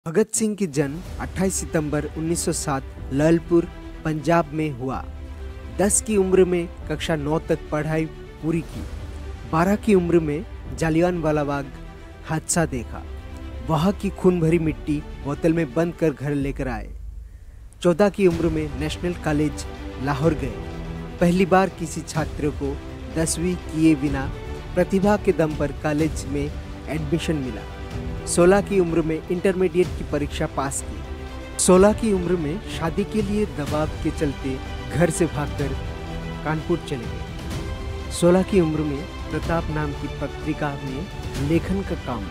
भगत सिंह की जन्म 28 सितंबर 1907 ललपुर, पंजाब में हुआ। 10 की उम्र में कक्षा 9 तक पढ़ाई पूरी की। 12 की उम्र में जालियांवाला बाग हादसा देखा। वहाँ की खून भरी मिट्टी बोतल में बंद कर घर लेकर आए। 14 की उम्र में नेशनल कॉलेज लाहौर गए। पहली बार किसी छात्र को 10वीं किए बिना प्रतिभा के दम पर कॉलेज में एडमिशन मिला। 16 की उम्र में इंटरमीडिएट की परीक्षा पास की। 16 की उम्र में शादी के लिए दबाव के चलते घर से भागकर कानपुर चले गए। 16 की उम्र में प्रताप नाम की पत्रिका में लेखन का काम,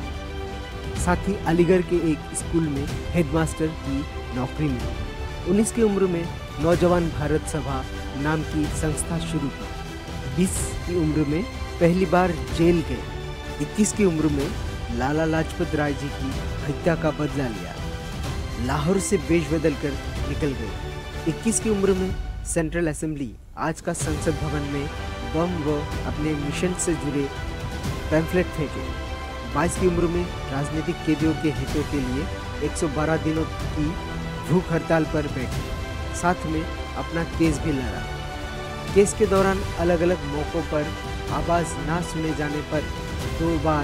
साथ ही अलीगढ़ के एक स्कूल में हेडमास्टर की नौकरी मिली। 19 की उम्र में नौजवान भारत सभा नाम की संस्था शुरू की। 20 की उम्र में पहली बार जेल गए। 21 की उम्र में लाला लाजपत राय जी की हत्या का बदला लिया। लाहौर से वेश बदल कर निकल गए। 21 की उम्र में सेंट्रल असेंबली, आज का संसद भवन में बम व अपने मिशन से जुड़े पैम्फलेट फेंके। 22 की उम्र में राजनीतिक कैदियों के हितों के लिए 112 दिनों की भूख हड़ताल पर बैठे। साथ में अपना केस भी लड़ा। केस के दौरान अलग अलग मौक़ों पर आवाज़ ना सुने जाने पर 2 बार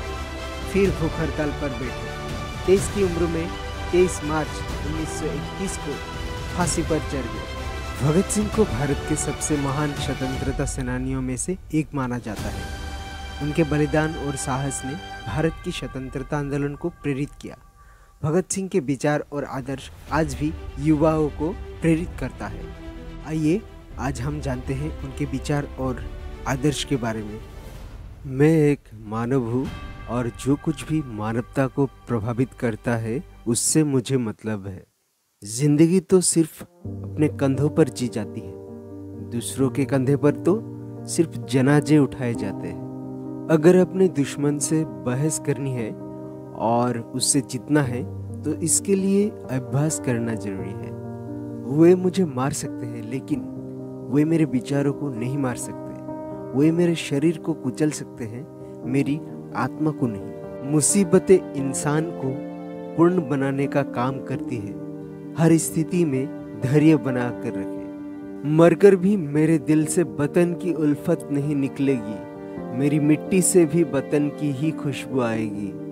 फिर भूख हड़ताल पर बैठे। 23 की उम्र में 23 मार्च 1921 को फांसी पर चढ़ गए। भगत सिंह को भारत के सबसे महान स्वतंत्रता सेनानियों में से एक माना जाता है। उनके बलिदान और साहस ने भारत की स्वतंत्रता आंदोलन को प्रेरित किया। भगत सिंह के विचार और आदर्श आज भी युवाओं को प्रेरित करता है। आइए आज हम जानते हैं उनके विचार और आदर्श के बारे में। मैं एक मानव हूँ और जो कुछ भी मानवता को प्रभावित करता है उससे मुझे मतलब है। जिंदगी तो सिर्फ अपने कंधों पर जी जाती है, दूसरों के कंधे पर तो सिर्फ जनाजे उठाए जाते हैं। अगर अपने दुश्मन से बहस करनी है और उससे जीतना है तो इसके लिए अभ्यास करना जरूरी है। वे मुझे मार सकते हैं लेकिन वे मेरे विचारों को नहीं मार सकते। वे मेरे शरीर को कुचल सकते हैं, मेरी आत्मा को नहीं। मुसीबतें इंसान को पूर्ण बनाने का काम करती है। हर स्थिति में धैर्य बना कर रखे। मरकर भी मेरे दिल से वतन की उल्फत नहीं निकलेगी। मेरी मिट्टी से भी वतन की ही खुशबू आएगी।